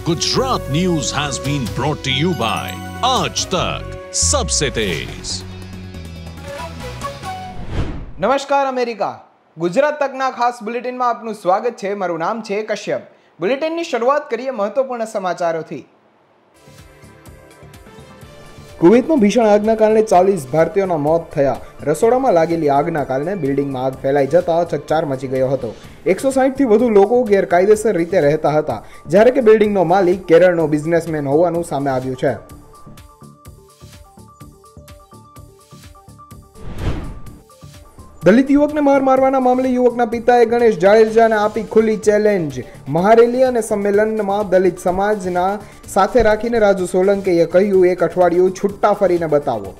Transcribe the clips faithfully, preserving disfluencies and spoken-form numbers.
Gujarat news has been brought to you by Aaj Tak सबसे तेज। नमस्कार America Gujarat तकना खास बुलेटिन में आपનું સ્વાગત છે। મારું નામ છે કશ્યપ। બુલેટિનની શરૂઆત કરીએ મહત્વપૂર્ણ સમાચારોથી। કુવૈતમાં ભીષણ આગના કારણે ચાલીસ ભારતીયોના મોત થયા। રસોડામાં લાગેલી આગના કારણે બિલ્ડિંગમાં આગ ફેલાઈ જતા ચકચાર મચી ગયો હતો। એકસો સાઠ થી વધુ લોકો ગેરકાયદેસર રીતે રહેતા હતા, જ્યારે કે બિલ્ડિંગનો માલિક કેરળનો બિઝનેસમેન હોવાનું સામે આવ્યું છે। दलित युवक ने मार मारवाना मामले युवकना पिताए गणेश जाडेजाने आपी खुली चेलेंज। महारेली अने सम्मेलनमां दलित समाजना साथे राखीने राजू सोलंकीए कह्युं एक अठवाडियुं छुट्टा फरीने बतावो।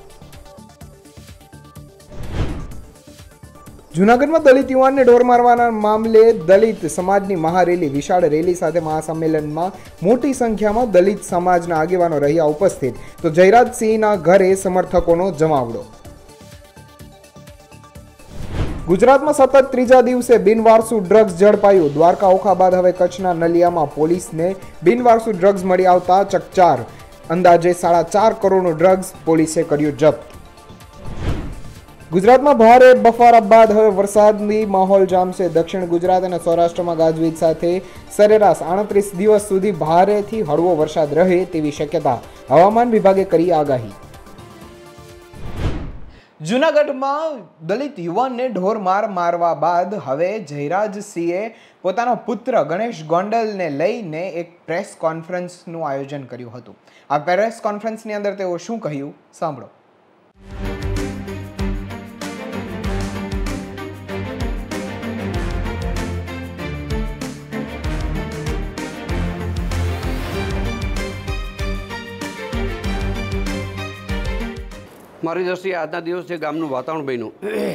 जूनागढ़मां दलित युवान ने ढोर मारवाना मामले दलित समाजनी महारेली विशाळ रेली साथे महासम्मेलनमां मोटी संख्यामां दलित समाजना आगेवानो रह्या उपस्थित, तो जयराज सिंहना घरे समर्थकोनो जमावड़ो। गुजरात में सतत त्रीजा दिवसे बिनवारसू ड्रग्स झड़पाયું। द्वारका ओखा बाद हवे कच्छना नलियामां पोलीसने बिनवारसू ड्रग्स मળી આવતા ચકચાર। अंदाजे साढ़ा चार करोड़નું ड्रग्स पोलीसे કર્યું જપ્ત। गुजरात में भारे बफारा बाद हवे वरसादनी माहोल जामशे। दक्षिण गुजरात और सौराष्ट्र में गाजवीज साथे सरेराश आड़त्रीस दिवस सुधी भारेथी हळवो वरसाद रहे तेवी शक्यता हवामान विभागे करी आगाही। जूनागढ़ में दलित युवान ने ढोर मार मारवा बाद हवे जयराज सिंहे पोतानो पुत्र गणेश गोंडल ने लईने एक प्रेस कॉन्फ्रेंस नु आयोजन कर्युं हतुं। आ प्रेस कॉन्फ्रेंस नी अंदर तेओ शुं कह्युं सांभळो। મારી દ્રષ્ટિએ આજના દિવસે ગામનું વાતાવરણ બન્યું।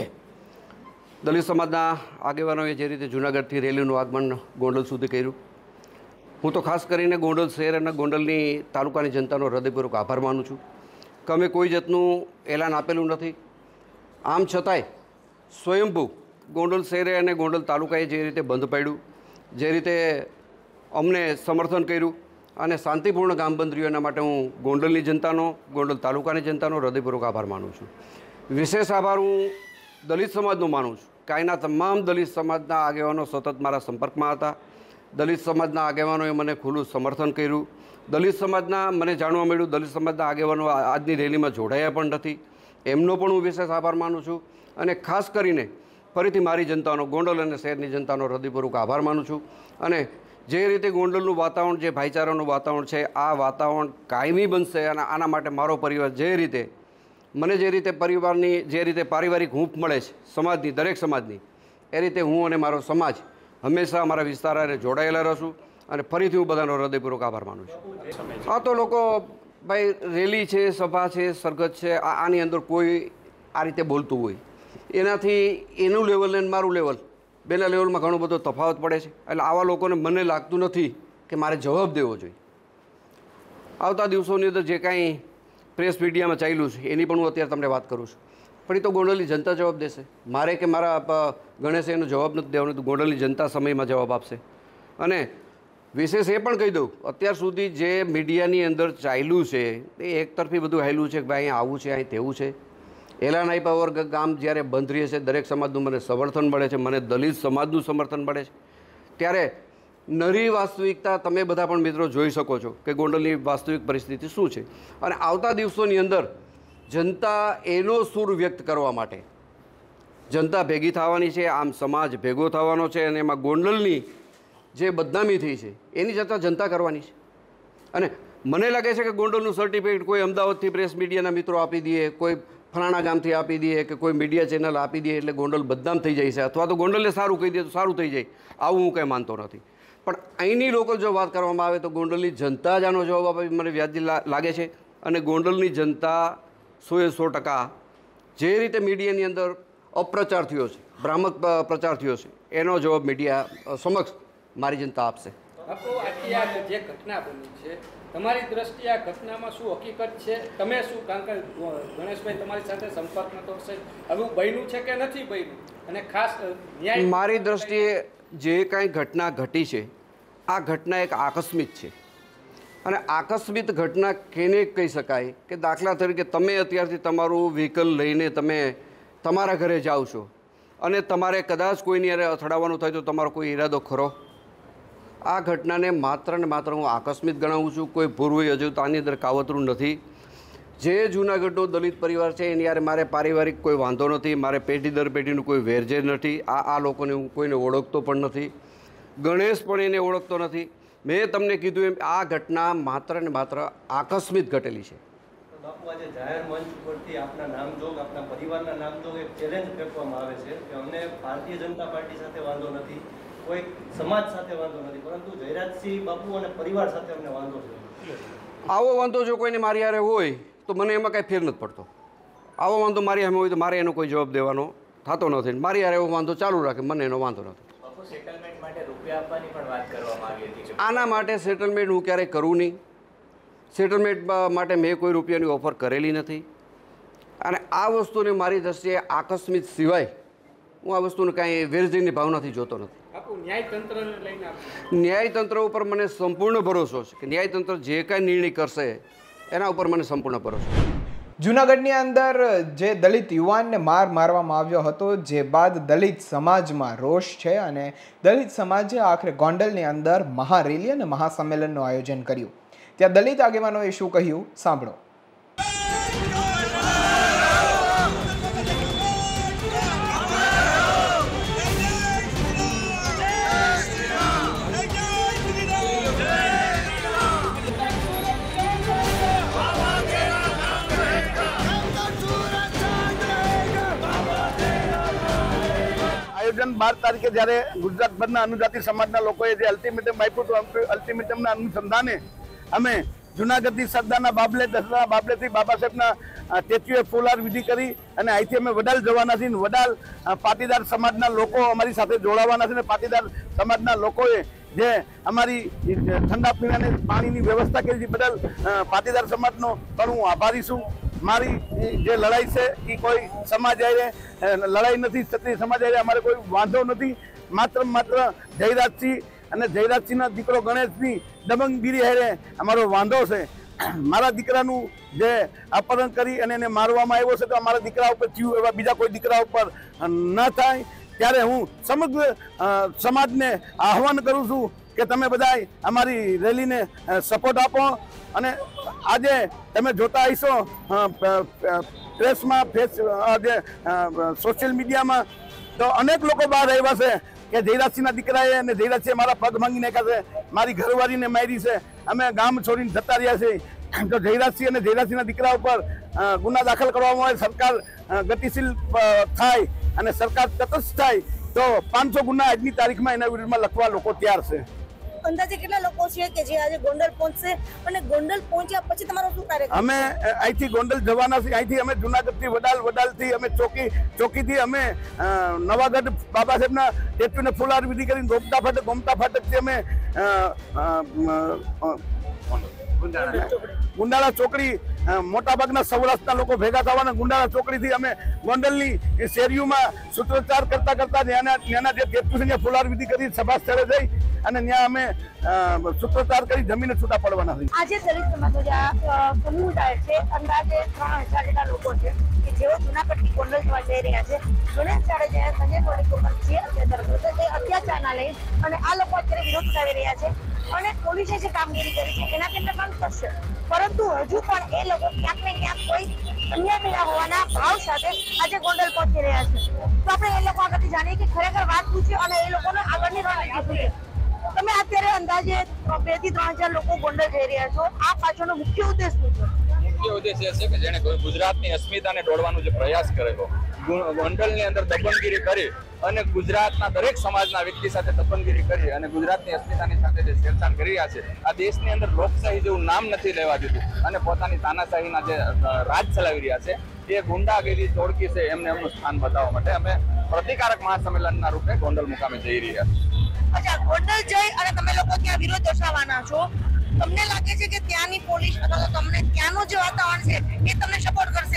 દલિત સમાજના આગેવાનોએ જે રીતે જૂનાગઢથી રેલીનું આગમન ગોંડલ સુધી કર્યું, હું તો ખાસ કરીને ગોંડલ શહેર અને ગોંડલની તાલુકાની જનતાનો હૃદયપૂર્વક આભાર માનું છું કે અમે કોઈ જાતનું એલાન આપેલું નથી। આમ છતાંય સ્વયંભૂ ગોંડલ શહેરે અને ગોંડલ તાલુકાએ જે રીતે બંધ પાડ્યું, જે રીતે અમને સમર્થન કર્યું અને શાંતિપૂર્ણ ગામ બંધ રહ્યું, એના માટે હું ગોંડલની જનતાનો, ગોંડલ તાલુકાની જનતાનો હૃદયપૂર્વક આભાર માનું છું। વિશેષ આભાર હું દલિત સમાજનો માનું છું કે અહીંના તમામ દલિત સમાજના આગેવાનો સતત મારા સંપર્કમાં હતા। દલિત સમાજના આગેવાનોએ મને ખુલ્લું સમર્થન કર્યું। દલિત સમાજના મને જાણવા મળ્યું દલિત સમાજના આગેવાનો આજની રેલીમાં જોડાયા પણ નથી, એમનો પણ હું વિશેષ આભાર માનું છું। અને ખાસ કરીને ફરીથી મારી જનતાનો, ગોંડલ અને શહેરની જનતાનો હૃદયપૂર્વક આભાર માનું છું। અને જે રીતે ગોંડલનું વાતાવરણ, જે ભાઈચારાનું વાતાવરણ છે, આ વાતાવરણ કાયમી બનશે અને આના માટે મારો પરિવાર જે રીતે મને જે રીતે પરિવારની જે રીતે પારિવારિક હૂંફ મળે છે સમાજની, દરેક સમાજની, એ રીતે હું અને મારો સમાજ હંમેશા અમારા વિસ્તાર સાથે જોડાયેલા રહીશું। અને ફરીથી હું બધાનો હૃદયપૂર્વક આભાર માનું છું। આ તો લોકો ભાઈ રેલી છે, સભા છે, સરઘસ છે, આની અંદર કોઈ આ રીતે બોલતું હોય, એનાથી એનું લેવલ ને મારું લેવલ બેના લેવલમાં ઘણો બધો તફાવત પડે છે। એટલે આવા લોકોને મને લાગતું નથી કે મારે જવાબ દેવો જોઈએ। આવતા દિવસોની અંદર જે કાંઈ પ્રેસ મીડિયામાં ચાલ્યું છે એની પણ હું અત્યારે તમને વાત કરું છું, પણ એ તો ગોંડલની જનતા જવાબ દેશે। મારે કે મારા ગણેશે એનો જવાબ નથી દેવાનો, તો ગોંડલની જનતા સમયમાં જવાબ આપશે। અને વિશેષ એ પણ કહી દઉં, અત્યાર સુધી જે મીડિયાની અંદર ચાલ્યું છે એ એકતરફી બધું હાલ્યું છે કે ભાઈ અહીં આવું છે, અહીં તેવું છે। એલાન આપ્યા વગર ગામ જ્યારે બંધ રહે છે, દરેક સમાજનું મને સમર્થન મળે છે, મને દલિત સમાજનું સમર્થન મળે છે, ત્યારે નરી વાસ્તવિકતા તમે બધા પણ મિત્રો જોઈ શકો છો કે ગોંડલની વાસ્તવિક પરિસ્થિતિ શું છે। અને આવતા દિવસોની અંદર જનતા એનો સૂર વ્યક્ત કરવા માટે જનતા ભેગી થવાની છે, આમ સમાજ ભેગો થવાનો છે, અને એમાં ગોંડલની જે બદનામી થઈ છે એની જતા જનતા કરવાની છે। અને મને લાગે છે કે ગોંડલનું સર્ટિફિકેટ કોઈ અમદાવાદથી પ્રેસ મીડિયાના મિત્રો આપી દે, કોઈ ફલાણા ગામથી આપી દે, કે કોઈ મીડિયા ચેનલ આપી દે એટલે ગોંડલ બદનામ થઈ જાય છે, અથવા તો ગોંડલને સારું કહી દે તો સારું થઈ જાય, આવું હું કંઈ માનતો નથી। પણ અહીંની લોકો જો વાત કરવામાં આવે તો ગોંડલની જનતા જ આનો જવાબ આપે મને વ્યાજબી લાગે છે। અને ગોંડલની જનતા સોએ સો ટકા જે રીતે મીડિયાની અંદર અપ્રચાર થયો છે, ભ્રામક પ્રચાર થયો છે, એનો જવાબ મીડિયા સમક્ષ મારી જનતા આપશે। જે ઘટના બની છે તમારી દ્રષ્ટિએ આ ઘટનામાં શું હકીકત છે, તમે શું, કારણ કે ગણેશભાઈ તમારી સાથે સંપર્કમાં તો હશે, હવે બન્યું છે કે નથી બન્યું, અને ખાસ ન્યાય મારી દ્રષ્ટિએ જે કાંઈ ઘટના ઘટી છે આ ઘટના એક આકસ્મિક છે। અને આકસ્મિક ઘટના કેને કહી શકાય કે દાખલા તરીકે તમે અત્યારથી તમારું વ્હીકલ લઈને તમે તમારા ઘરે જાઓ છો અને તમારે કદાચ કોઈની યારે અથડાવવાનું થાય તો તમારો કોઈ ઈરાદો ખરો? આ ઘટનાને માત્ર ને માત્ર હું આકસ્મિક ગણાવું છું, કોઈ પૂર્વ હજુ આની અંદર કાવતરું નથી. જે જૂનાગઢનો દલિત પરિવાર છે એની યારે મારે પારિવારિક કોઈ વાંધો નથી, મારે પેઢી દર પેઢીનું કોઈ વેરઝેર નથી. આ આ લોકોને હું કોઈને ઓળખતો પણ નથી, ગણેશ પણ એને ઓળખતો નથી. મેં તમને કીધું એમ આ ઘટના માત્ર ને માત્ર આકસ્મિક ઘટેલી છે. બાપુ, આજે જાહેર મંચ પરથી આપના નામજોગ આપના પરિવારના નામજોગ એક ચેલેન્જ ફેંકવામાં આવે છે કે અમને ભારતીય જનતા પાર્ટી સાથે વાંધો નથી, કોઈ સમાજ સાથે વાંધો નથી, પરંતુ જયરાજસિંહ બાપુ અને પરિવાર સાથે અમને વાંધો છે. આવો વાંધો જો કોઈને મારી હારે હોય તો મને એમાં કાંઈ ફેર નથી પડતો. આવો વાંધો મારી સામે હોય તો મારે એનો કોઈ જવાબ દેવાનો થતો નથી. મારી હારે એવો વાંધો ચાલુ રાખે, મને એનો વાંધો નથી. સેટલમેન્ટ માટે રૂપિયા આપવાની પણ વાત કરવામાં આવી હતી. આના માટે સેટલમેન્ટ હું ક્યારેય કરું નહીં. સેટલમેન્ટ માટે મેં કોઈ રૂપિયાની ઓફર કરેલી નથી. અને આ વસ્તુને મારી દ્રષ્ટિએ આકસ્મિક સિવાય હું આ વસ્તુને કાંઈ વેરઝેરની ભાવનાથી જોતો નથી. ન્યાયતંત્રને લઈને ન્યાયતંત્ર ઉપર મને સંપૂર્ણ ભરોસો છે કે ન્યાયતંત્ર જે કાંઈ નિર્ણય કરશે એના ઉપર મને સંપૂર્ણ ભરોસો છે. જૂનાગઢની અંદર જે દલિત યુવાનને માર મારવામાં આવ્યો હતો, જે બાદ દલિત સમાજમાં રોષ છે અને દલિત સમાજે આખરે ગોંડલની અંદર મહારેલી અને મહાસંમેલનનું આયોજન કર્યું. ત્યાં દલિત આગેવાનોએ શું કહ્યું સાંભળો. બાર તારીખે જ્યારે ગુજરાતભરના અનુજાતિ સમાજના લોકોએ જે અલ્ટિમેટમ આપ્યું હતું, અલ્ટિમેટમના અનુસંધાને અમે જૂનાગઢથી સરદારના બાબલે દસરા બાબલેથી બાબા સાહેબના સ્ટેચ્યુએ ફૂલહાર વિધિ કરી અને અહીંથી અમે વડાલ જવાના છીએ. વડાલ પાટીદાર સમાજના લોકો અમારી સાથે જોડાવાના છે અને પાટીદાર સમાજના લોકોએ જે અમારી ઠંડા પીણાની પાણીની વ્યવસ્થા કરી છે બદલ પાટીદાર સમાજનો પણ હું આભારી છું. મારી જે લડાઈ છે એ કોઈ સમાજ આરે લડાઈ નથી, ક્ષત્રિય સમાજ આરે અમારે કોઈ વાંધો નથી. માત્ર માત્ર જયરાજસિંહ અને જયરાજસિંહના દીકરો ગણેશની દબંગગીરી હારે અમારો વાંધો છે. મારા દીકરાનું જે અપહરણ કરી અને એને મારવામાં આવ્યો છે તો અમારા દીકરા ઉપર થયું એવા બીજા કોઈ દીકરા ઉપર ન થાય. ત્યારે હું સમગ્ર સમાજને આહવાન કરું છું કે તમે બધા અમારી રેલીને સપોર્ટ આપો. અને આજે તમે જોતા હશો પ્રેસમાં, ફેસ જે સોશિયલ મીડિયામાં તો અનેક લોકો બહાર આવ્યા છે કે જયરાજસિંહના દીકરાએ અને જયરાજસિંહે મારા પગ ભાંગી નાખ્યા છે, મારી ઘરવાળીને મારી છે, અમે ગામ છોડીને જતા રહ્યા છીએ. તો જયરાજસિંહ અને જયરાજસિંહના દીકરા ઉપર ગુના દાખલ કરવામાં આવે, સરકાર ગતિશીલ થાય અને સરકાર તટસ્થ થાય તો પાંચસો ગુના આજની તારીખમાં એના વિરુદ્ધમાં લખવા લોકો તૈયાર છે. અંદાજે કેટલા લોકો છે કે જે આજે ગોંડલ પહોંચશે અને ગોંડલ પહોંચ્યા પછી તમારો શું કાર્યક્રમ? અમે અહીંથી ગોંડલ જવાના છીએ. અહીંથી અમે જુનાગઢથી વડાલ, વડાલથી અમે ચોકી, ચોકીથી અમે નવાગઢ બાબા સાહેબના સ્ટેચ્યુને ફૂલહાર વિધિ કરીને ગોમતા ફાટક, ગોમતા ફાટકથી અમે ગુંડાળા ચોકડી, મોટાભાગના સૌરાષ્ટ્રના લોકો ભેગા થવાના ગુંડાળા ચોકડીથી અમે ગોંડલની શેરીઓમાં સૂત્રોચ્ચાર કરતા કરતા ત્યાંના ત્યાંના જે સ્ટેચ્યુ ફૂલહાર વિધિ કરી સભા સ્થળે જઈ અને ત્યાં અમે સૂત્રોચ્ચાર કરી જમીને છૂટા પડવાના છીએ. આજે દલિત સમાજનો જે સમુદાય છે અંદાજે ત્રણ હજાર જેટલા લોકો છે કે જેઓ જૂનાગઢથી ગોંડલ જવા જઈ રહ્યા છે. ગણેશ જાડેજા, સંજય કોળી ઉપર જે અત્યાચારના લઈ અને આ લોકો અત્યારે વિરોધ કરાવી રહ્યા છે અને પોલીસે જે કામગીરી કરી છે એના કેન્દ્ર કામ કરશે, પરંતુ હજુ પણ એ લોકો ક્યાંક ને ક્યાંક કોઈ અન્યાય થયા હોવાના ભાવ સાથે આજે ગોંડલ પહોંચી રહ્યા છે. તો આપણે એ લોકો આગળથી જાણીએ કે ખરેખર વાત પૂછીએ અને એ લોકોને આગળની રણનીતિ પૂછીએ. તમે અત્યારે અંદાજે બે થી ત્રણ હજાર લોકો ગોંડલ જઈ રહ્યા છો, આ પાછળનો મુખ્ય ઉદ્દેશ શું છે? મુખ્ય ઉદ્દેશ એ છે કે જેને ગુજરાતની અસ્મિતાને તોડવાનો જે પ્રયાસ કરેલો, ગોંડલની અંદર દબંગગીરી કરી અને ગુજરાતના દરેક સમાજના વ્યક્તિ સાથે દબંગગીરી કરી અને ગુજરાતની અસ્મિતાની સાથે જે છેડછાડ કરી રહ્યા છે, આ દેશની અંદર લોકશાહી જેવું નામ નથી લેવા દીધું અને પોતાની તાનાશાહીના જે રાજ ચલાવી રહ્યા છે એ ગુંડાગીરી ચોડકી છે એમને એમનું સ્થાન બતાવવા માટે અમે પ્રતિકારક મહાસંમેલનના રૂપે ગોંડલ મુકામે જઈ રહ્યા છીએ. અચ્છા, ગોંડલ જઈ અને તમે લોકો ત્યાં વિરોધ દર્શાવવાના છો, તમને લાગે છે કે ત્યાંની પોલીસ અથવા તો તમને ત્યાંનું જે વાતાવરણ છે એ તમને સપોર્ટ કરશે?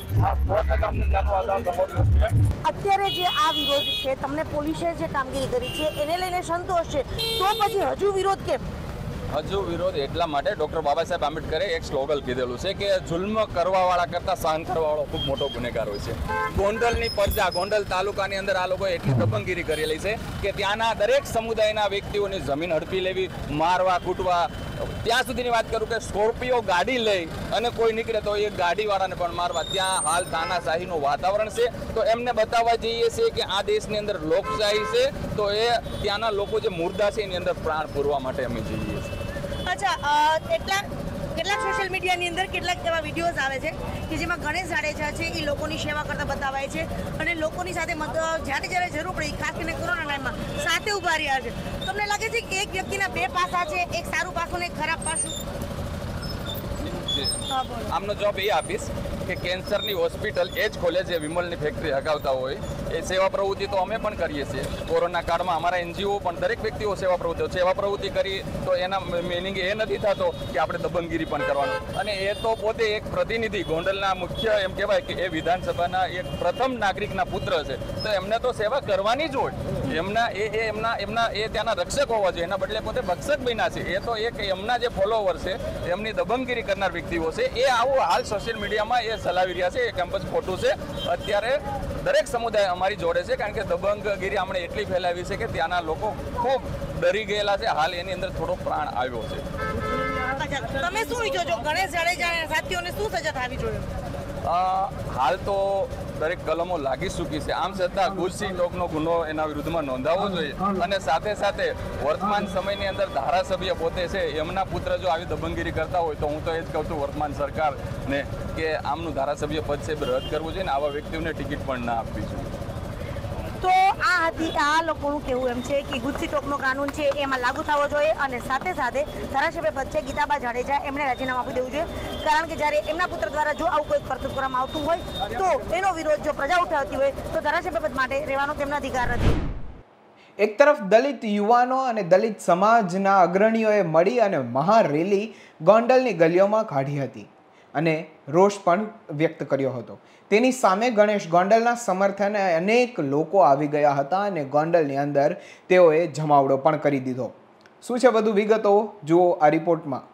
અત્યારે જે આ વિરોધ છે, તમને પોલીસે જે કામગીરી કરી છે એને લઈને સંતોષ છે, તો પછી હજુ વિરોધ કેમ? હજુ વિરોધ એટલા માટે ડૉક્ટર બાબા સાહેબ આંબેડકરે એક સ્લોગન કીધેલું છે કે જુલ્મ કરવાવાળા કરતાં સહન કરવાવાળો ખૂબ મોટો ગુનેગાર હોય છે. ગોંડલની પ્રજા, ગોંડલ તાલુકાની અંદર આ લોકોએ એટલી દબંગગીરી કરેલી છે કે ત્યાંના દરેક સમુદાયના વ્યક્તિઓની જમીન હડપી લેવી, મારવા, કૂટવા. ત્યાં સુધીની વાત કરું કે સ્કોર્પિયો ગાડી લઈ અને કોઈ નીકળે તો એ ગાડીવાળાને પણ મારવા. ત્યાં હાલ તાનાશાહીનું વાતાવરણ છે. તો એમને બતાવવા જઈએ છીએ કે આ દેશની અંદર લોકશાહી છે, તો એ ત્યાંના લોકો જે મુર્દા છે એની અંદર પ્રાણ પૂરવા માટે અમે જઈએ છીએ. અચ્છા, કેટલાક કેટલાક સોશિયલ મીડિયાની અંદર કેટલાક એવા વિડીયોઝ આવે છે કે જેમાં ગણેશ જાડેજા છે એ લોકોની સેવા કરતા બતાવાય છે અને લોકોની સાથે જ્યારે જ્યારે જરૂર પડી, ખાસ કરીને કોરોના ટાઈમમાં સાથે ઊભા રહ્યા છે. તમને લાગે છે કે એક વ્યક્તિના બે પાસા છે, એક સારું પાસું ને એક ખરાબ પાસું? આમનો જવાબ એ આપીશ કે કેન્સરની હોસ્પિટલ એ જ ખોલે જે વિમલની ફેક્ટરી હગાવતા હોય. એ સેવા પ્રવૃત્તિ તો અમે પણ કરીએ છીએ. કોરોના કાળમાં અમારા એનજીઓ પણ દરેક વ્યક્તિઓ સેવા પ્રવૃત્તિઓ સેવા પ્રવૃત્તિ કરી તો એના મિનિંગ એ નથી થતો કે આપણે દબંગગીરી પણ કરવાનું. અને એ તો પોતે એક પ્રતિનિધિ, ગોંડલના મુખ્ય એમ કહેવાય કે એ વિધાનસભાના એક પ્રથમ નાગરિકના પુત્ર છે, તો એમને તો સેવા કરવાની જ હોય. એમના એ એમના એમના એ ત્યાંના રક્ષક હોવા જોઈએ, એના બદલે પોતે ભક્ષક બન્યા છે. એ તો એક એમના જે ફોલોવર છે, એમની દબંગગીરી કરનાર વ્યક્તિઓ છે, એ આવું હાલ સોશિયલ મીડિયામાં એ ચલાવી રહ્યા છે. એ કેમ્પસ ખોટું છે. અત્યારે દરેક સમુદાય અમારી જોડે છે, કારણ કે દબંગગીરી આપણે એટલી ફેલાવી છે કે ત્યાંના લોકો ખૂબ ડરી ગયેલા છે. હાલ એની અંદર થોડો પ્રાણ આવ્યો છે. તમે શું ઈચ્છો છો? ગણેશ જાડેજા સાથીઓને શું સજા થવી જોઈએ? હાલ તો દરેક કલમો લાગી ચૂકી છે. આમ છતાં ગુજસી ટોકનો ગુનો એના વિરુદ્ધમાં નોંધાવવો જોઈએ. અને સાથે સાથે વર્તમાન સમયની અંદર ધારાસભ્ય પોતે છે, એમના પુત્ર જો આવી દબંગગીરી કરતા હોય તો હું તો એ જ કહું છું વર્તમાન સરકારને કે આમનું ધારાસભ્ય પદ છે રદ કરવું જોઈએ ને આવા વ્યક્તિઓને ટિકિટ પણ ના આપવી જોઈએ. તો આ હતી આ લોકોનું કહેવું એમ છે કે ગુજસી ટોકનો કાનૂન છે એમાં લાગુ થવો જોઈએ અને સાથે સાથે ધારાસભ્ય પદ છે ગીતાબા જાડેજા એમણે રાજીનામું આપી દેવું જોઈએ. કારણ કે જ્યારે એમના પુત્ર દ્વારા જો આવું કોઈ કરતૂત કરવામાં આવતું હોય તો એનો વિરોધ જો પ્રજા ઉઠાવતી હોય તો ધારાસભ્ય પદ માટે રહેવાનો તેમનો અધિકાર નથી. એક તરફ દલિત યુવાનો અને દલિત સમાજના અગ્રણીઓએ મળી અને મહારેલી ગોંડલની ગલીઓમાં કાઢી હતી અને રોષ પણ વ્યક્ત કર્યો હતો. તેની સામે ગણેશ ગોંડલના સમર્થને અનેક લોકો આવી ગયા હતા અને ગોંડલની અંદર તેઓએ જમાવડો પણ કરી દીધો. શું છે વધુ વિગતો જુઓ આ રિપોર્ટમાં.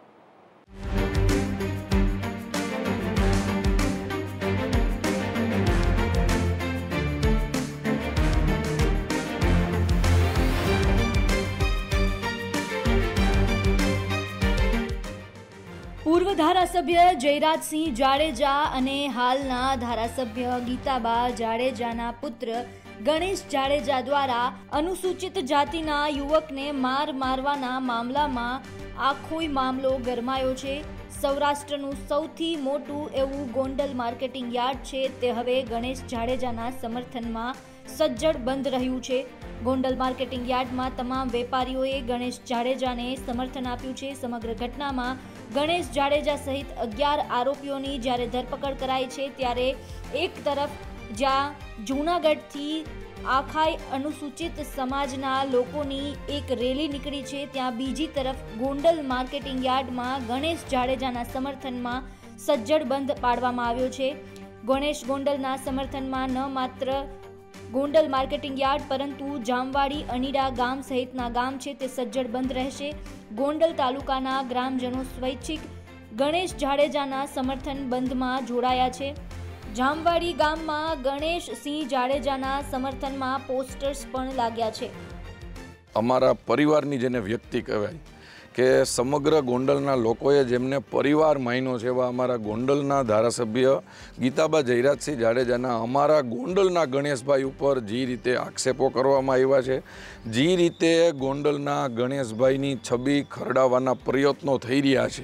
પૂર્વ ધારાસભ્ય જયરાજસિંહ જાડેજા અને હાલના ધારાસભ્ય ગીતાબા જાડેજાના પુત્ર ગણેશ જાડેજા દ્વારા અનુસૂચિત જાતિના યુવકને માર મારવાના મામલામાં આખોય મામલો ગરમાયો છે. સૌરાષ્ટ્રનું સૌથી મોટું એવું ગોંડલ માર્કેટિંગ યાર્ડ છે તે હવે ગણેશ જાડેજાના સમર્થનમાં સજ્જડ બંધ રહ્યું છે. ગોંડલ માર્કેટિંગ યાર્ડમાં તમામ વેપારીઓએ ગણેશ જાડેજાને સમર્થન આપ્યું છે. સમગ્ર ઘટનામાં ગણેશ જાડેજા સહિત અગિયાર આરોપીઓની જ્યારે ધરપકડ કરાઈ છે ત્યારે એક તરફ જ્યાં જૂનાગઢથી આખાય અનુસૂચિત સમાજના લોકોની એક રેલી નીકળી છે, ત્યાં બીજી તરફ ગોંડલ માર્કેટિંગ યાર્ડમાં ગણેશ જાડેજાના સમર્થનમાં સજ્જડ બંધ પાડવામાં આવ્યો છે. ગણેશ ગોંડલના સમર્થનમાં ન માત્ર ગોંડલ માર્કેટિંગ યાર્ડ પરંતુ જામવાડી, અનીડા ગામ સહિતના ગામ છે તે સજ્જડ બંધ રહેશે. ગોંડલ તાલુકાના ગ્રામજનો સ્વૈચ્છિક ગણેશ જાડેજાના સમર્થન બંધમાં જોડાયા છે. જામવાડી ગામમાં ગણેશ સિંહ જાડેજાના સમર્થનમાં પોસ્ટર્સ પણ લાગ્યા છે. અમારા પરિવારની જેને વ્યક્તિ કહેવાય કે સમગ્ર ગોંડલના લોકોએ જેમને પરિવાર માન્યો છે એવા અમારા ગોંડલના ધારાસભ્ય ગીતાબા જયરાજસિંહ જાડેજાના અમારા ગોંડલના ગણેશભાઈ ઉપર જે રીતે આક્ષેપો કરવામાં આવ્યા છે, જે રીતે ગોંડલના ગણેશભાઈની છબી ખરડાવવાના પ્રયત્નો થઈ રહ્યા છે,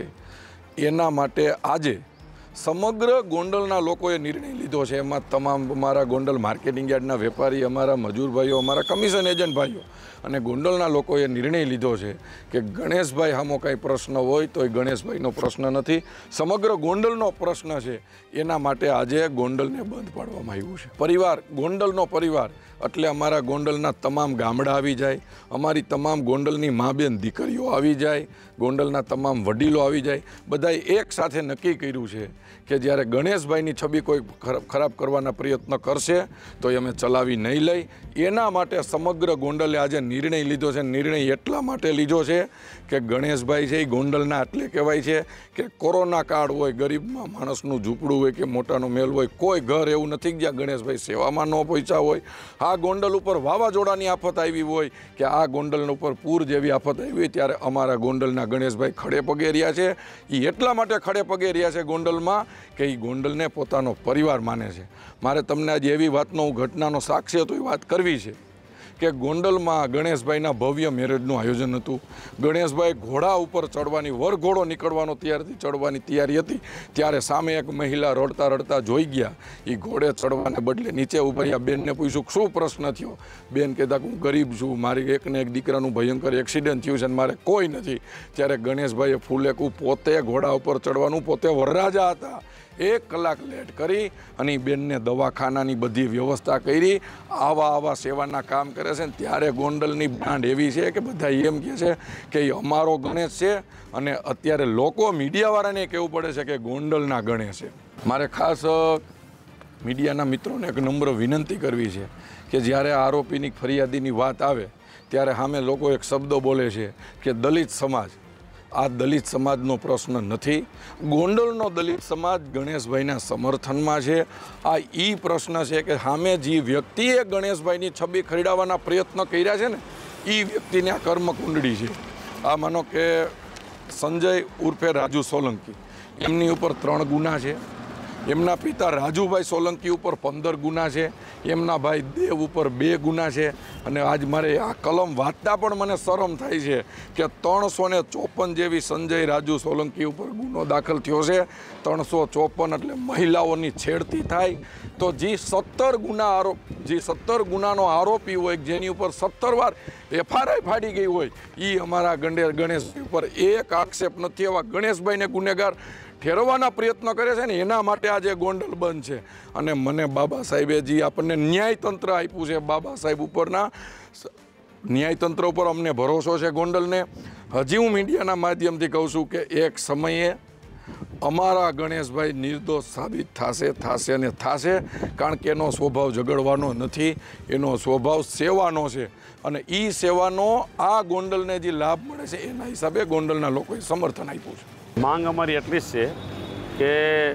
એના માટે આજે સમગ્ર ગોંડલના લોકોએ નિર્ણય લીધો છે. એમાં તમામ અમારા ગોંડલ માર્કેટિંગ યાર્ડના વેપારી, અમારા મજૂર ભાઈઓ, અમારા કમિશન એજન્ટ ભાઈઓ અને ગોંડલના લોકોએ નિર્ણય લીધો છે કે ગણેશભાઈ સામો કાંઈ પ્રશ્ન હોય તો એ ગણેશભાઈનો પ્રશ્ન નથી, સમગ્ર ગોંડલનો પ્રશ્ન છે. એના માટે આજે ગોંડલને બંધ પાડવામાં આવ્યું છે. પરિવાર, ગોંડલનો પરિવાર એટલે અમારા ગોંડલના તમામ ગામડા આવી જાય, અમારી તમામ ગોંડલની મા બેન દીકરીઓ આવી જાય, ગોંડલના તમામ વડીલો આવી જાય. બધાએ એક સાથે નક્કી કર્યું છે કે જ્યારે ગણેશભાઈની છબી કોઈ ખરાબ કરવાના પ્રયત્ન કરશે તો એ અમે ચલાવી નહીં લઈ. એના માટે સમગ્ર ગોંડલે આજે નિર્ણય લીધો છે. નિર્ણય એટલા માટે લીધો છે કે ગણેશભાઈ છે એ ગોંડલના એટલે કહેવાય છે કે કોરોના કાળ હોય, ગરીબમાં માણસનું ઝૂંપડું હોય કે મોટાનો મેલ હોય, કોઈ ઘર એવું નથી જ્યાં ગણેશભાઈ સેવામાં ન પહોંચ્યા હોય. આ ગોંડલ ઉપર વાવાઝોડાની આફત આવી હોય કે આ ગોંડલ ઉપર પૂર જેવી આફત આવી હોય ત્યારે અમારા ગોંડલના ગણેશભાઈ ખડે પગે રહ્યા છે. એ એટલા માટે ખડે પગે રહ્યા છે ગોંડલમાં કે એ ગોંડલને પોતાનો પરિવાર માને છે. મારે તમને આજે એવી વાતનો હું ઘટનાનો સાક્ષી હતો એ વાત કરવી છે કે ગોંડલમાં ગણેશભાઈના ભવ્ય મેરેજનું આયોજન હતું. ગણેશભાઈ ઘોડા ઉપર ચડવાની, વરઘોડો નીકળવાનો તૈયારથી ચડવાની તૈયારી હતી ત્યારે સામે એક મહિલા રડતા રડતા જોઈ ગયા. એ ઘોડે ચડવાને બદલે નીચે ઉભર્યા. બેનને પૂછ્યું શું પ્રશ્ન થયો? બેન કહેતા હું ગરીબ છું, મારી એકને એક દીકરાનું ભયંકર એક્સિડન્ટ થયું છે અને મારે કોઈ નથી. ત્યારે ગણેશભાઈએ ફૂલેકું પોતે ઘોડા ઉપર ચડવાનું, પોતે વરરાજા હતા, એક કલાક લેટ કરી અને બેનને દવાખાનાની બધી વ્યવસ્થા કરી. આવા આવા સેવાના કામ કરે છે. ત્યારે ગોંડલની બ્રાન્ડ એવી છે કે બધા એમ કહે છે કે એ અમારો ગણેશ છે અને અત્યારે લોકો મીડિયાવાળાને કહેવું પડે છે કે ગોંડલના ગણેશ છે. મારે ખાસ મીડિયાના મિત્રોને એક નમ્ર વિનંતી કરવી છે કે જ્યારે આરોપીની ફરિયાદીની વાત આવે ત્યારે સામે લોકો એક શબ્દ બોલે છે કે દલિત સમાજ. આ દલિત સમાજનો પ્રશ્ન નથી. ગોંડલનો દલિત સમાજ ગણેશભાઈના સમર્થનમાં છે. આ એ પ્રશ્ન છે કે સામે જે વ્યક્તિએ ગણેશભાઈની છબી ખરીદવાના પ્રયત્ન કર્યા છે ને એ વ્યક્તિને આ કર્મકુંડળી છે. આ માનો કે સંજય ઉર્ફે રાજુ સોલંકી, એમની ઉપર ત્રણ ગુના છે. એમના પિતા રાજુભાઈ સોલંકી ઉપર પંદર ગુના છે. એમના ભાઈ દેવ ઉપર બે ગુના છે. અને આજ મારે આ કલમ વાંચતા પણ મને શરમ થાય છે કે ત્રણસો ને ચોપન જેવી સંજય રાજુ સોલંકી ઉપર ગુનો દાખલ થયો છે. ત્રણસો ચોપન એટલે મહિલાઓની છેડતી થાય તો જે સત્તર ગુના આરોપ જે સત્તર ગુનાનો આરોપી હોય, જેની ઉપર સત્તર વાર એફઆરઆઈ ફાડી ગઈ હોય, એ અમારા ગંડે ગણેશભાઈ ઉપર એક આક્ષેપ નથી. એવા ગણેશભાઈને ગુનેગાર ઠેરવવાના પ્રયત્ન કરે છે ને એના માટે આજે ગોંડલ બંધ છે. અને મને બાબા સાહેબે જે આપણને ન્યાયતંત્ર આપ્યું છે, બાબા સાહેબ ઉપરના ન્યાયતંત્ર ઉપર અમને ભરોસો છે ગોંડલને. હજી હું મીડિયાના માધ્યમથી કહું છું કે એક સમયે અમારા ગણેશભાઈ નિર્દોષ સાબિત થશે થશે અને થશે. કારણ કે એનો સ્વભાવ ઝઘડવાનો નથી, એનો સ્વભાવ સેવાનો છે. અને એ સેવાનો આ ગોંડલને જે લાભ મળે છે એના હિસાબે ગોંડલના લોકોએ સમર્થન આપ્યું છે. માંગ અમારી એટલી જ છે કે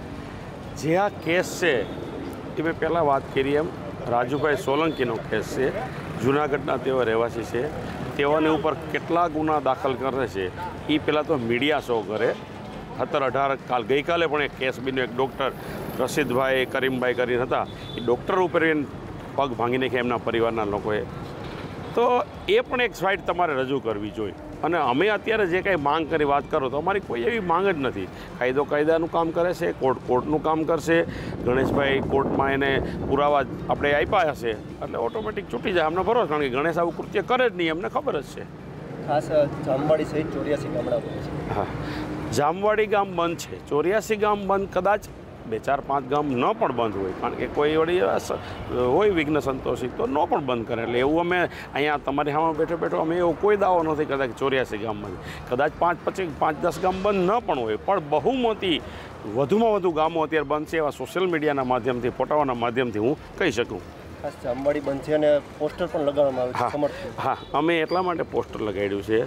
જે આ કેસ છે એ મેં પહેલાં વાત કરી એમ રાજુભાઈ સોલંકીનો કેસ છે. જૂનાગઢના તેઓ રહેવાસી છે. તેઓની ઉપર કેટલા ગુના દાખલ કરે છે એ પહેલાં તો મીડિયા શો કરે. સત્તર અઢાર કાલ ગઈકાલે પણ એક કેસ બન્યો. એક ડૉક્ટર રશીદભાઈ કરીમભાઈ કરીને હતા, એ ડૉક્ટર ઉપર પગ ભાંગી નાખ્યા એમના પરિવારના લોકોએ. તો એ પણ એક સાઇડ તમારે રજૂ કરવી જોઈએ. અને અમે અત્યારે જે કાંઈ માંગ કરી વાત કરો તો અમારી કોઈ એવી માંગ જ નથી. કાયદો કાયદાનું કામ કરે છે, કોર્ટ કોર્ટનું કામ કરશે. ગણેશભાઈ કોર્ટમાં એને પુરાવા આપણે આપ્યા હશે એટલે ઓટોમેટિક છૂટી જાય. અમને ભરોસો, કારણ કે ગણેશ આવું કૃત્ય કરે જ નહીં, અમને ખબર જ છે. ખાસ જામવાડી સહિત ચોર્યાસી ગામડા બંધ છે. હા, જામવાડી ગામ બંધ છે, ચોર્યાસી ગામ બંધ. કદાચ બે ચાર પાંચ ગામ ન પણ બંધ હોય, કારણ કે કોઈ વળી હોય વિઘ્ન સંતોષી તો ન પણ બંધ કરે. એટલે એવું અમે અહીંયા તમારી સામે બેઠો બેઠો અમે એવો કોઈ દાવો નથી કરતા કે ચોર્યાસી ગામ બંધ. કદાચ પાંચ પચીસ પાંચ દસ ગામ બંધ ન પણ હોય, પણ બહુમતી વધુમાં વધુ ગામો અત્યારે બંધ છે એવા સોશિયલ મીડિયાના માધ્યમથી, ફોટાઓના માધ્યમથી હું કહી શકું. ખાસ જામવાડી બંધ છે અને પોસ્ટર પણ લગાવવામાં આવે છે. હા, અમે એટલા માટે પોસ્ટર લગાડ્યું છે.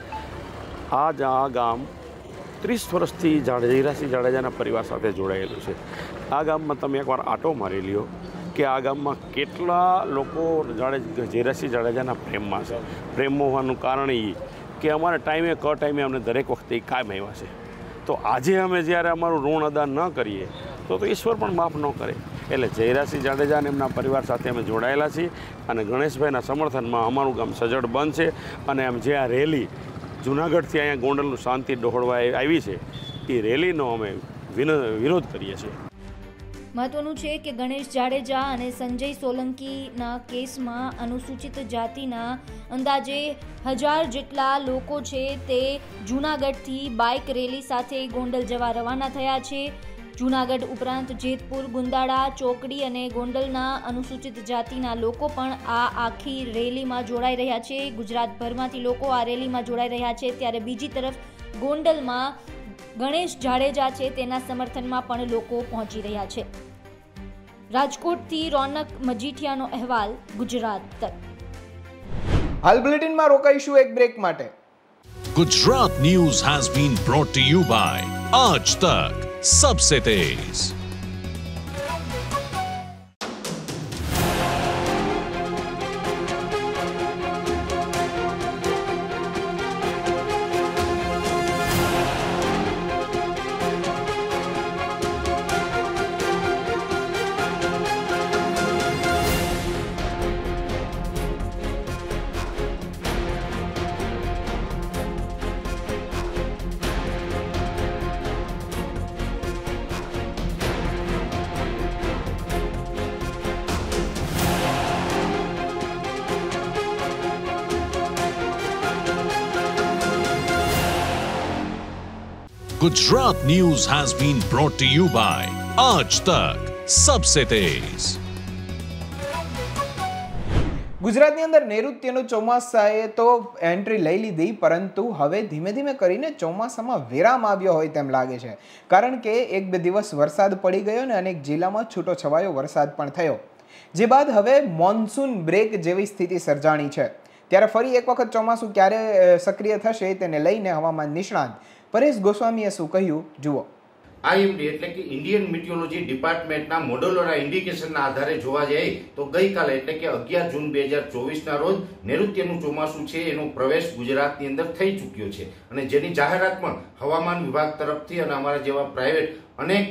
આ જ આ ગામ ત્રીસ વર્ષથી ઝીરાસિંહ જાડેજાના પરિવાર સાથે જોડાયેલું છે. આ ગામમાં તમે એકવાર આંટો મારી લ્યો કે આ ગામમાં કેટલા લોકો જાડે ઝીરાસિંહ જાડેજાના પ્રેમમાં છે. પ્રેમ હોવાનું કારણ એ કે અમારા ટાઈમે ક ટાઈમે અમને દરેક વખતે કાયમ આવ્યા છે. તો આજે અમે જ્યારે અમારું ઋણ અદા ન કરીએ તો તો ઈશ્વર પણ માફ ન કરે. એટલે ઝીરાસિંહ જાડેજા અને એમના પરિવાર સાથે અમે જોડાયેલા છીએ અને ગણેશભાઈના સમર્થનમાં અમારું ગામ સજ્જડ બંધ છે. અને આમ જે આ રેલી જૂનાગઢથી અહીંયા ગોંડલનું શાંતિ ડહોળવા આવી છે એ રેલીનો અમે વિરોધ કરીએ છીએ. મહત્વનું છે કે ગણેશ જાડેજા અને સંજય સોલંકીના કેસમાં અનુસૂચિત જાતિના અંદાજે હજાર જેટલા લોકો છે તે જૂનાગઢથી બાઇક રેલી સાથે ગોંડલ જવા રવાના થયા છે. જૂનાગઢ ઉપરાંત જેતપુર, ગુંદાળા, ચોકડી અને ગોંડલના અનુસૂચિત જાતિના લોકો પણ આ આખી રેલીમાં જોડાઈ રહ્યા છે. ગુજરાતભરમાંથી લોકો આ રેલીમાં જોડાઈ રહ્યા છે, ત્યારે બીજી તરફ ગોંડલમાં ગણેશ જાડેજા છે તેના સમર્થનમાં પણ લોકો પહોંચી રહ્યા છે. રાજકોટથી રોનક મજીઠિયાનો અહેવાલ, ગુજરાત તક. હાલ બુલેટિનમાં રોકાઈશું એક બ્રેક માટે. Gujarat news has been brought to you by Aaj Tak सबसे तेज. Gujarat news has been brought to you by Aaj Tak सबसे तेज. ગુજરાતની અંદર નૈઋત્યનું ચોમાસાએ તો એન્ટ્રી લઈ લીધી, પરંતુ હવે ધીમે ધીમે કરીને ચોમાસામાં વિરામ આવ્યો હોય તેમ લાગે છે. કારણ કે એક બે દિવસ વરસાદ પડી ગયો અને અનેક જિલ્લામાં છૂટો છવાયો વરસાદ પણ થયો, જે બાદ હવે મોન્સૂન બ્રેક જેવી સ્થિતિ સર્જાણી છે. ત્યારે ફરી એક વખત ચોમાસું ક્યારે સક્રિય થશે તેને લઈને હવામાન નિષ્ણાત પરેશ ગોસ્વામીએ શું કહ્યું, જુઓ. આઈએમડી એટલે કે ઇન્ડિયન મિટિયોલોજી ડિપાર્ટમેન્ટના મોડેલોના ઇન્ડિકેશનના આધારે જોવા જાય તો ગઈકાલે એટલે કે અગિયાર જૂન બે હજાર ચોવીસના રોજ નૈઋત્યનું ચોમાસું છે એનો પ્રવેશ ગુજરાતની અંદર થઈ ચૂક્યો છે અને જેની જાહેરાત પણ હવામાન વિભાગ તરફથી અને અમારા જેવા પ્રાઇવેટ અનેક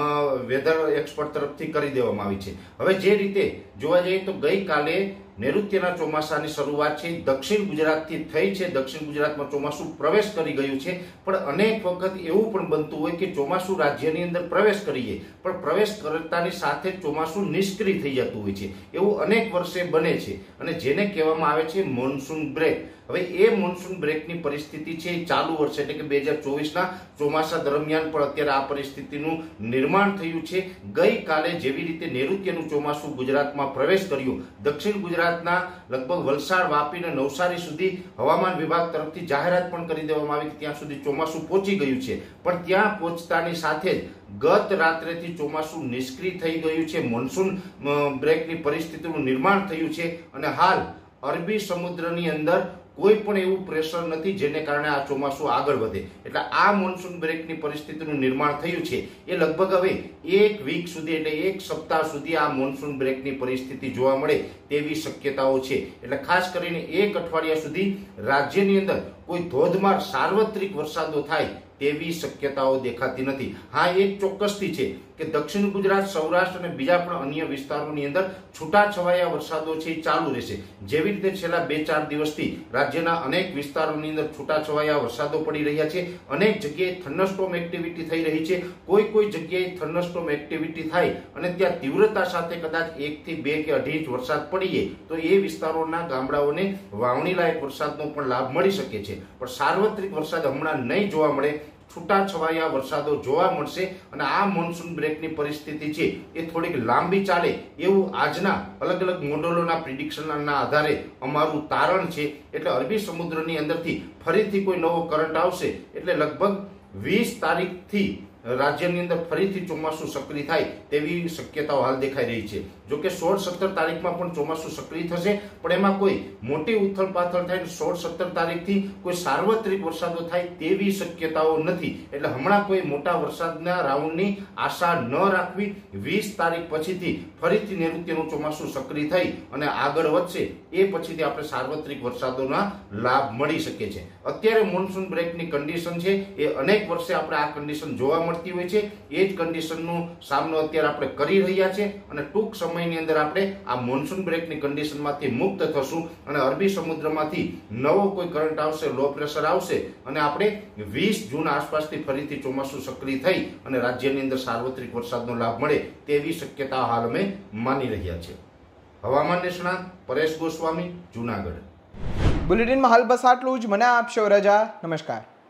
વેધર એક્સપર્ટ તરફથી કરી દેવામાં આવી છે. હવે જે રીતે જોવા જઈએ તો ગઈકાલે નૈઋત્યના ચોમાસાની શરૂઆત છે દક્ષિણ ગુજરાતથી થઈ છે. દક્ષિણ ગુજરાતમાં ચોમાસું પ્રવેશ કરી ગયું છે, પણ અનેક વખત એવું પણ બનતું હોય કે ચોમાસું રાજ્યની અંદર પ્રવેશ કરીએ પણ પ્રવેશ કરતાની સાથે ચોમાસું નિષ્ક્રિય થઈ જતું હોય છે. એવું અનેક વર્ષે બને છે અને જેને કહેવામાં આવે છે મોન્સૂન બ્રેક. હવે એ મોન્સૂન બ્રેકની પરિસ્થિતિ છે એ ચાલુ વર્ષે એટલે કે બે હજાર ચોવીસના ચોમાસા દરમિયાન પણ અત્યારે આ પરિસ્થિતિનું નિર્માણ થયું છે. ગઈકાલે જેવી રીતે નૈઋત્યનું ચોમાસું ગુજરાતમાં પ્રવેશ કર્યું, દક્ષિણ ગુજરાતના લગભગ વલસાડ, વાપી અને નવસારી સુધી હવામાન વિભાગ તરફથી જાહેરાત પણ કરી દેવામાં આવી કે ત્યાં સુધી ચોમાસું પહોંચી ગયું છે, પણ ત્યાં પહોંચતાની સાથે જ ગત રાત્રેથી ચોમાસું નિષ્ક્રિય થઈ ગયું છે. મોન્સૂન બ્રેકની પરિસ્થિતિનું નિર્માણ થયું છે અને હાલ અરબી સમુદ્રની અંદર કોઈ પણ એવું પ્રેશર નથી જેને કારણે આ ચોમાસું આગળ વધે. એટલે આ મોન્સૂન બ્રેકની પરિસ્થિતિનું નિર્માણ થયું છે એ લગભગ હવે એક વીક સુધી એટલે એક સપ્તાહ સુધી આ મોન્સૂન બ્રેકની પરિસ્થિતિ જોવા મળે તેવી શક્યતાઓ છે. એટલે ખાસ કરીને એક અઠવાડિયા સુધી રાજ્યની અંદર કોઈ ધોધમાર સાર્વત્રિક વરસાદો થાય તેવી શક્યતાઓ દેખાતી નથી. હા, એક ચોક્કસથી છે કે દક્ષિણ ગુજરાત, સૌરાષ્ટ્ર અને બીજા પણ અન્ય વિસ્તારોની અંદર છૂટાછવાયા વરસાદો છે એ ચાલુ રહેશે. જેવી રીતે છેલ્લા બે ચાર દિવસથી રાજ્યના અનેક વિસ્તારોની અંદર છૂટાછવાયા વરસાદો પડી રહ્યા છે. અનેક જગ્યાએ થંડરસ્ટોર્મ એક્ટિવિટી થઈ રહી છે. કોઈ કોઈ જગ્યાએ થંડરસ્ટોર્મ એક્ટિવિટી થાય અને ત્યાં તીવ્રતા સાથે કદાચ એક થી બે કે અઢી ઇંચ વરસાદ પડીએ તો એ વિસ્તારોના ગામડાઓને વાવણી લાયક વરસાદનો પણ લાભ મળી શકે છે. પણ સાર્વત્રિક વરસાદ હમણાં નહીં જોવા મળે, છૂટાછવાયા વરસાદો જોવા મળશે અને આ મોન્સૂન બ્રેકની પરિસ્થિતિ છે એ થોડીક લાંબી ચાલે એવું આજના અલગ અલગ મોડેલોના પ્રિડિક્શનના આધારે અમારું તારણ છે. એટલે અરબી સમુદ્રની અંદરથી ફરીથી કોઈ નવો કરંટ આવશે એટલે લગભગ વીસ તારીખથી રાજ્યની અંદર ફરીથી ચોમાસું સક્રિય થાય તેવી શક્યતાઓ હાલ દેખાઈ રહી છે. જો કે સોળ સત્તર તારીખમાં પણ ચોમાસું સક્રિય થશે, પણ એમાં કોઈ મોટી ઉથલ પાથલ થાય સોળ સત્તર તારીખથી કોઈ સાર્વત્રિક વરસાદો થાય તેવી શક્યતાઓ નથી. એટલે હમણાં કોઈ મોટા વરસાદના રાઉન્ડની આશા ન રાખવી. વીસ તારીખ પછીથી ફરીથી નૈઋત્યનું ચોમાસું સક્રિય થઈ અને આગળ વધશે એ પછીથી આપણે સાર્વત્રિક વરસાદોના લાભ મળી શકે છે. અત્યારે મોન્સૂન બ્રેકની કન્ડિશન છે એ અનેક વર્ષે આપણે આ કન્ડિશન જોવા મળતી હોય છે. એ જ કન્ડિશનનો સામનો અત્યારે આપણે કરી રહ્યા છે અને ટૂંક સમયની અંદર આપણે આ મોન્સૂન બ્રેકની કન્ડિશનમાંથી મુક્ત થશું અને અરબી સમુદ્રમાંથી નવો કોઈ કરંટ આવશે, લો પ્રેશર આવશે અને આપણે વીસ જૂન આસપાસથી ફરીથી ચોમાસું સક્રિય થઈ અને રાજ્યની અંદર સાર્વત્રિક વરસાદનો લાભ મળે તેવી શક્યતા હાલ અમે માની રહ્યા છે. હવામાન નિષ્ણાત પરેશ ગોસ્વામી, જૂનાગઢ. બુલેટિનમાં હાલ બસ આટલું જ. મને આપશો રજા. નમસ્કાર.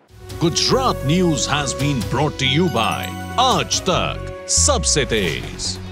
Gujarat News has been brought to you by Aaj Tak, Sabse Tez.